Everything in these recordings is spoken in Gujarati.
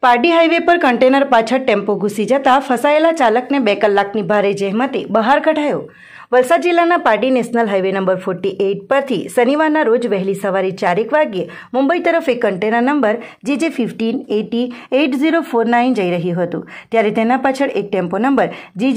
પારડી હાઈવે પર કન્ટેનર પાછળ ટેમ્પો ઘૂસી જતા ફસાયેલા ચાલકને 2 કલાકની ભારે જહેમતે બહાર કઢાયો। વલસાડ જિલ્લાના પારડી નેશનલ હાઈવે નંબર 48 પરથી શનિવારના રોજ વહેલી સવારે 4 વાગ્યે મુંબઈ તરફ એક કન્ટેનર નંબર GJ15808049 જઈ રહ્યું હતું, ત્યારે તેના પાછળ એક ટેમ્પો નંબર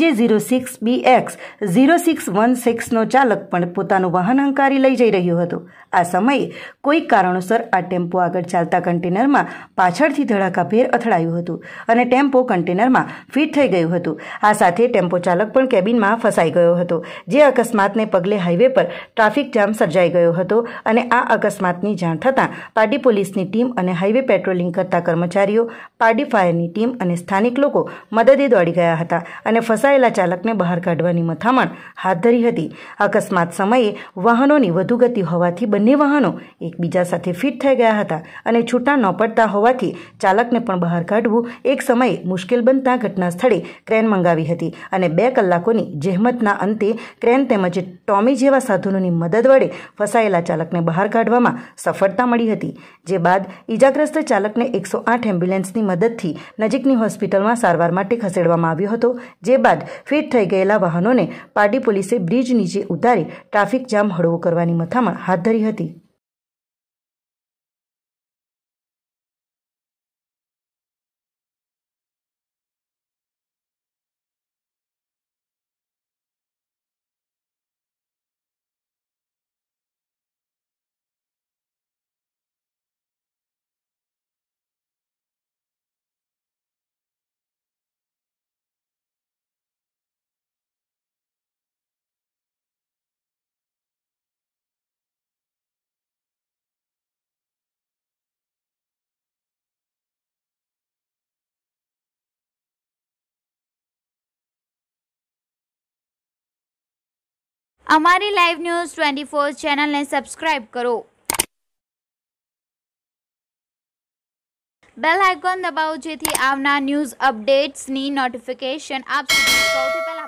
GJ06BX0616નો ચાલક પણ પોતાનું વાહન હંકારી લઈ જઈ રહ્યો હતો। આ સમયે કોઈ કારણોસર આ ટેમ્પો આગળ ચાલતા કન્ટેનરમાં પાછળથી ધડાકાભેર અથડાયું હતું અને ટેમ્પો કન્ટેનરમાં ફિટ થઈ ગયું હતું। આ સાથે ટેમ્પો ચાલક પણ કેબિનમાં ફસાઈ ગયો હતો, જે અકસ્માતને પગલે હાઈવે પર ટ્રાફિક જામ સર્જાઈ ગયો હતો અને આ અકસ્માતની જાણ થતાં પારડી પોલીસની ટીમ અને હાઈવે પેટ્રોલિંગ કરતા કર્મચારીઓ, પારડી ફાયરની ટીમ અને સ્થાનિક લોકો મદદે દોડી ગયા હતા અને ફસાયેલા ચાલકને બહાર કાઢવાની મથામણ હાથ ધરી હતી। અકસ્માત સમયે વાહનોની વધુ ગતિ હોવાથી બંને વાહનો એકબીજા સાથે ફિટ થઈ ગયા હતા અને છૂટા ન પડતા હોવાથી ચાલકને પણ બહાર કાઢવું એક સમયે મુશ્કેલ બનતા ઘટના સ્થળે ક્રેન મંગાવી હતી અને 2 કલાકોની જહેમતના અંતે ક્રેન તેમજ ટોમી જેવા સાધનોની મદદ વડે ફસાયેલા ચાલકને બહાર કાઢવામાં સફળતા મળી હતી, જે બાદ ઈજાગ્રસ્ત ચાલકને 108 એમ્બ્યુલન્સની મદદથી નજીકની હોસ્પિટલમાં સારવાર માટે ખસેડવામાં આવ્યો હતો, જે બાદ ફિટ થઈ ગયેલા વાહનોને પારડી પોલીસે બ્રિજ નીચે ઉતારી ટ્રાફિક જામ હળવો કરવાની મથામણ હાથ ધરી હતી। અમારી લાઈવ ન્યૂઝ 24 ચેનલને સબસ્ક્રાઇબ કરો, બેલ આઇકોન દબાવો જેથી આવનાર ન્યૂઝ અપડેટ્સની નોટિફિકેશન આપ સુધી સૌથી પહેલા